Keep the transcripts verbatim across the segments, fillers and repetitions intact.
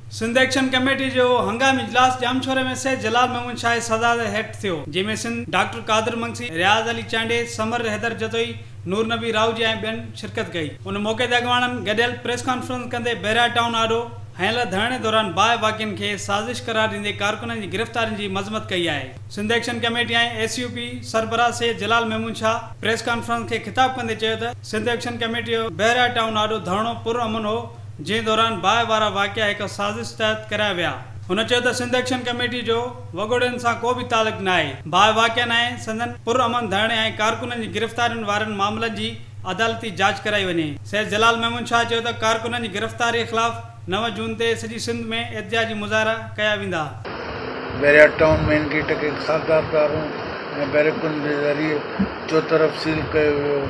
Sindh action committee जो हंगामी इजलास जामछोरे में से जलाल महमूद शाह सदा हेठ थियो, जंहिंमें सिंध डॉक्टर कादिर मंगसी, रियाज़ अली चांडे, समर हैदर जतोई, नूर नबी रावजी ऐं ॿियनि शिरकत कई। उन मौक़े ते अॻवाननि गॾियल प्रेस कॉन्फ्रेंस कंदे बहरिया टाउन आॾो हयल धरणे दौरान बाहि वाक़िअनि खे साज़िश करार ॾींदे कारकुननि जी गिरफ़्तारियुनि जी मज़म्मत कई आहे। सिंध एक्शन कमेटी ऐं एस यू पी सरबराह से जलाल महमूद शाह प्रेस कॉन्फ्रेंस खे ख़िताब कंदे चयो त सिंध एक्शन कमेटी जो बहरिया टाउन आॾो धरणो पुरअमन हो, जंहिं दौरान बाहि वारा वाक़िआ हिकु साज़िश तहत कराया विया। हुन चयो त सिंध एक्शन कमेटी जो वॻोड़नि सां को बि तालुक़ न आहे। बाहि वाक़िअनि ऐं संदन पुरअमन धरणे ऐं कारकुननि जी गिरफ़्तारियुनि वारनि मामलनि जी अदालती जांच कराई वञे। सैयद जलाल महमूद शाह चयो त कारकुननि जी गिरफ़्तारी ख़िलाफ़ नव जून ते सॼी सिंध में एहतिजाजी मुज़ाहिरा कया वेंदा। बहरिया टाउन मेन गेट खे खादारदारूं ऐं बैरकुनि जे ज़रिए चोतरफ़ सील कयो वियो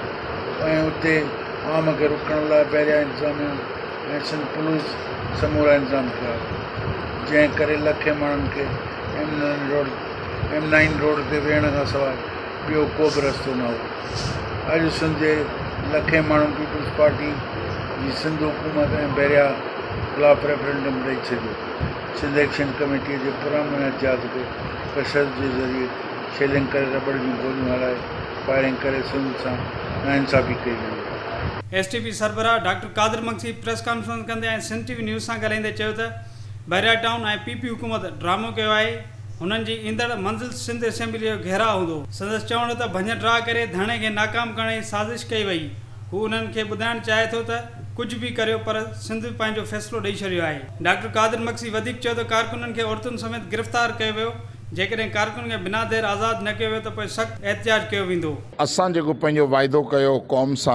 ऐं उते आम खे रुकण लाइ बहरिया इंतिज़ामिया ऐं सिंध पुलिस समूरा इंतज़ाम कया, जंहिं करे लखे माण्हुनि खे M nine road M nine road ते वेहण खां सवाइ ॿियो को बि रस्तो न हो। अॼु सिंध जे लखे माण्हू पीपल्स पार्टी जी सिंध हुकूमत ऐं बहरिया ख़िलाफ़ रेफरेंडम ॾेई छॾियो। सिंध एक्शन कमेटीअ जे पुरअमन एहतिजाज खे तशदुद जे ज़रिए शेलिंग करे रबड़ जूं गोलियूं हलाए फायरिंग करे सिंध सां नाइंसाफ़ी कई वई। एस टी पी सरबराह doctor Qadir Mangsi press conference कंदे ऐं सिंध टी वी न्यूज़ सां ॻाल्हाईंदे चयो त बहरिया टाउन ऐं पी पी हुकूमत ड्रामो कयो आहे। हुननि जी ईंदड़ मंज़िल सिंध असेंबली जो घेराव हूंदो। संदसि चवण त भञ ड्रा करे धरणे खे नाकाम करण जी साज़िश कई वई। हू उन्हनि खे ॿुधाइणु चाहे थो त कुझु बि करियो पर सिंध पंहिंजो फ़ैसिलो ॾेई छॾियो आहे। डॉक्टर कादिर मंगसी वधीक चयो त कारकुननि खे औरतुनि समेत गिरफ़्तार कयो वियो। जेकॾहिं कारकुन खे बिना देर आज़ादु न कयो वियो त पोइ सख़्तु एहतिजाज कयो वेंदो। असां जेको पंहिंजो वाइदो कयो क़ौम सां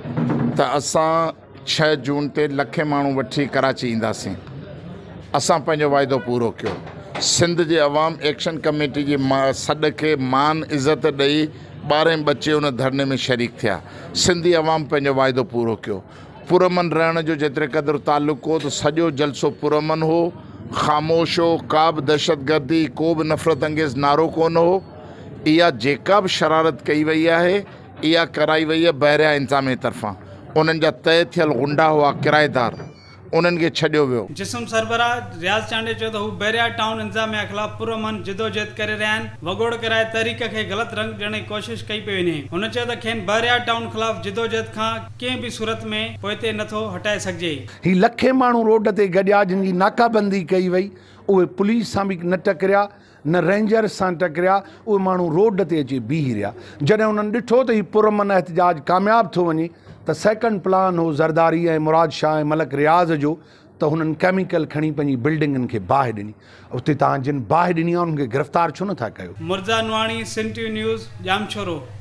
त असां छह जून ते लखे माण्हू वठी कराची ईंदासीं, असां पंहिंजो वाइदो पूरो कयो। सिंध जे अवाम एक्शन कमेटी जी मां सॾ खे मान इज़त ॾेई ॿारहें बचे उन धरने में शरीक थिया। सिंधी अवाम पंहिंजो वाइदो पूरो कयो। पुरअमन रहण जो जेतिरे क़दुरु तालुक़ हो त सॼो जलसो पुरअमन हो, ख़ामोश हो, का बि दहशतगर्दी को बि नफ़रत अंगेज़ नारो कोन हो। इहा जेका बि शरारत कई वई आहे इहा कराई वई आहे बहरिया इंतिज़ामिया तरफ़ां। उन्हनि जा तय थियल गुंडा हुआ किराएदार, उन्हनि खे छॾियो वियो। जिस्म सरबराह रियाज़ चांडे चयो त हू बहरिया टाउन इंतिज़ामिया ख़िलाफ़ पुरअमन जिदोजहद करे रहिया आहिनि। वॻोड़ कराए तहरीक खे ग़लति रंग ॾियण जी कोशिशि कई पई वञे। हुन चयो त खेनि बहरिया टाउन ख़िलाफ़ जिदोजहद खां कंहिं बि सूरत में पोइते नथो हटाए सघिजे। ही लखे माण्हू रोड ते गॾिया जिन जी नाकाबंदी कई वई, उहे पुलिस सां बि न टकरिया न रेंजर सां टकरिया, उहे माण्हू रोड ते अची बीह रहिया। जॾहिं उन्हनि ॾिठो त हीउ पुरअमन एहतिजाज कामयाबु थो वञे त सेकंड प्लान हो ज़रदारी ऐं मुराद शाह ऐं मलक रियाज़ जो, त हुननि केमिकल खणी पंहिंजी बिल्डिंगनि खे बाहि ॾिनी। उते तव्हां जिन बाहि ॾिनी आहे उन्हनि खे गिरफ़्तार छो नथा कयो? मुर्ज़ा नवाणी, सिंध टी वी न्यूज़, जामछोरो।